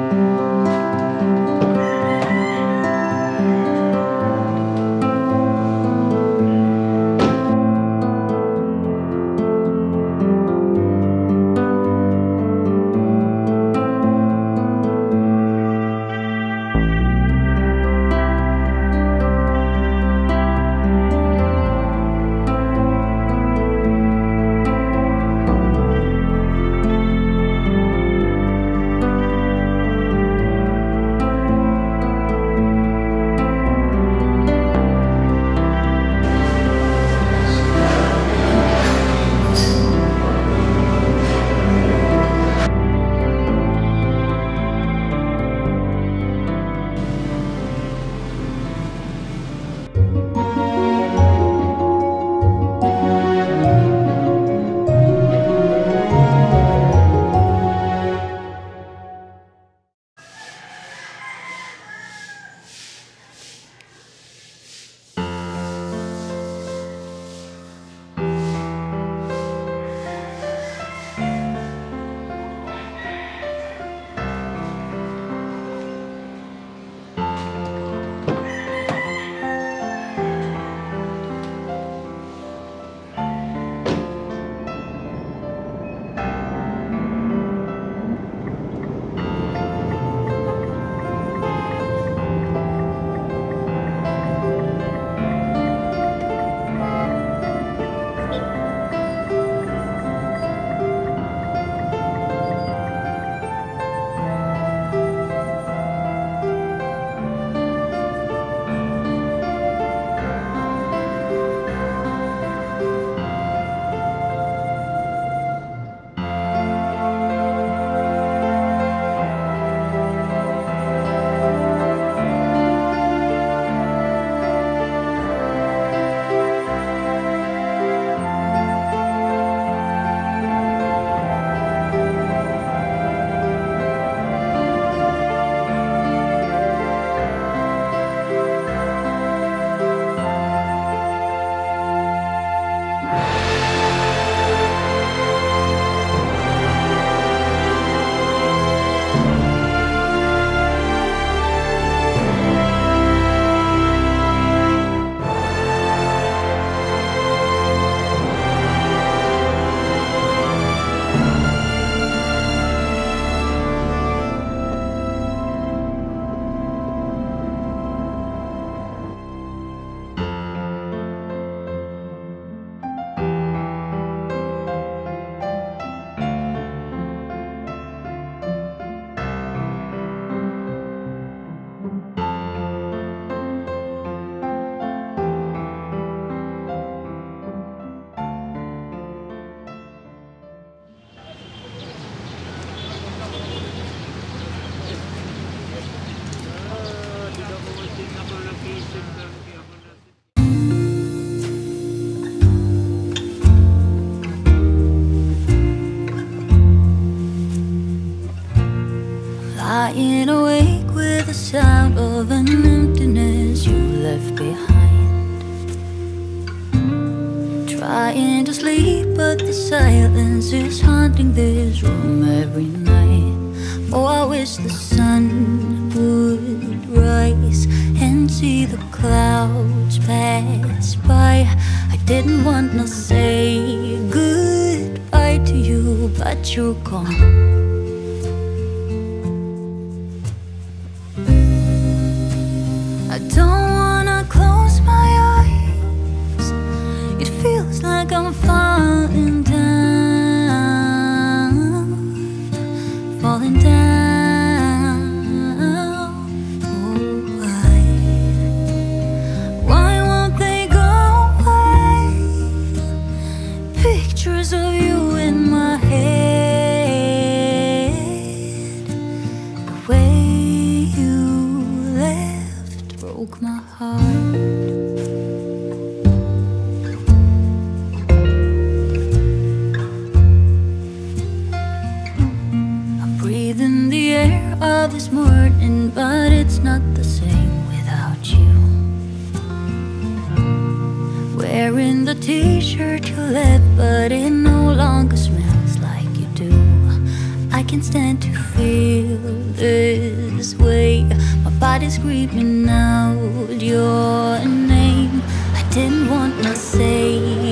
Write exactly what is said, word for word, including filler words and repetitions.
Lying awake with the sound of an emptiness you left behind. Trying to sleep, but the silence is haunting this room every night. Oh, I wish the sun would rise and see the clouds pass by. I didn't want to say goodbye to you, but you're gone. I don't wanna close my eyes. It feels like I'm falling down, falling down. Oh, why? Why won't they go away? Pictures of you in my head. The way you left broke my heart. I'm breathing the air of this morning, but it's not the same without you. Wearing the t-shirt you left, but it no longer smells like you do. I can stand to feel this this way. My body's screaming out your name. I didn't want to say